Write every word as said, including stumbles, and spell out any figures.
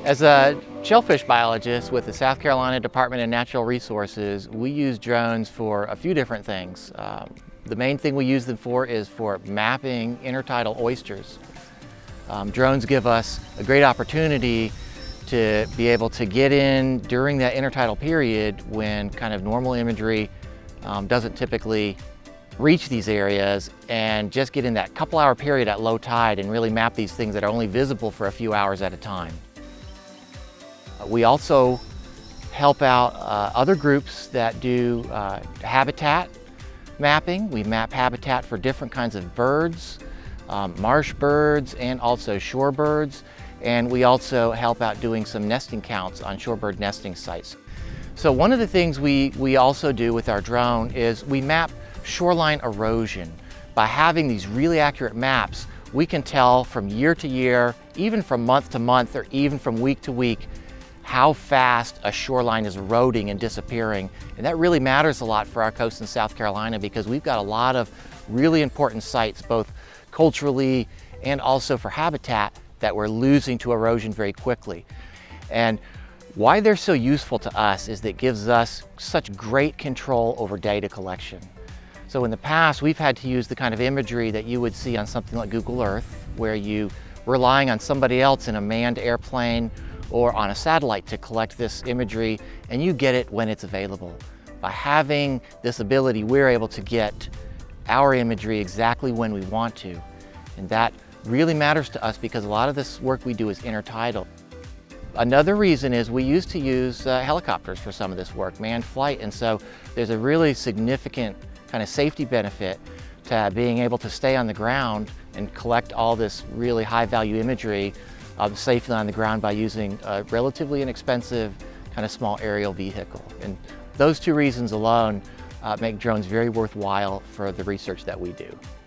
As a shellfish biologist with the South Carolina Department of Natural Resources, we use drones for a few different things. Um, the main thing we use them for is for mapping intertidal oysters. Um, drones give us a great opportunity to be able to get in during that intertidal period when kind of normal imagery um, doesn't typically reach these areas, and just get in that couple hour period at low tide and really map these things that are only visible for a few hours at a time. We also help out uh, other groups that do uh, habitat mapping. We map habitat for different kinds of birds, um, marsh birds, and also shorebirds. And we also help out doing some nesting counts on shorebird nesting sites. So one of the things we, we also do with our drone is we map shoreline erosion. By having these really accurate maps, we can tell from year to year, even from month to month, or even from week to week, how fast a shoreline is eroding and disappearing. And that really matters a lot for our coast in South Carolina, because we've got a lot of really important sites, both culturally and also for habitat, that we're losing to erosion very quickly. And why they're so useful to us is that it gives us such great control over data collection. So in the past, we've had to use the kind of imagery that you would see on something like Google Earth, where you relying on somebody else in a manned airplane or on a satellite to collect this imagery, and you get it when it's available. By having this ability, we're able to get our imagery exactly when we want to. And that really matters to us because a lot of this work we do is intertidal. Another reason is we used to use uh, helicopters for some of this work, manned flight, and so there's a really significant kind of safety benefit to being able to stay on the ground and collect all this really high value imagery uh, safely on the ground by using a relatively inexpensive kind of small aerial vehicle. And those two reasons alone uh, make drones very worthwhile for the research that we do.